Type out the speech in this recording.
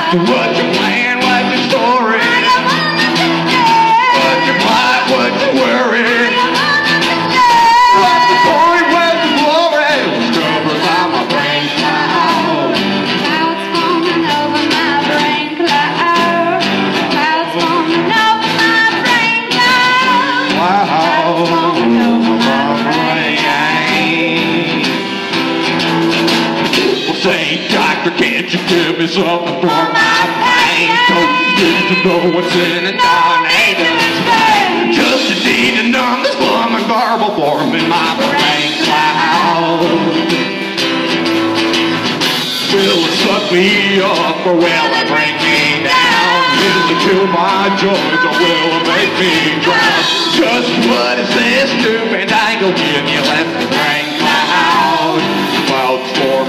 What's your plan? What's your story? What's your plot? What's your worry? What's the story? Where's the glory? Discovers on my brain cloud. Clouds forming over my brain cloud. Clouds forming over my brain cloud. Clouds forming over my brain. People say, doctor, can't you give me something for my pain? Don't need to know what's in it, darn ain't it? Just a need to numb this glum and garble forming my brain cloud. Will it suck me up or will it bring me down? Will it kill my joys or will it make me drown? Just what is this stupid angle in your left brain cloud? Clouds for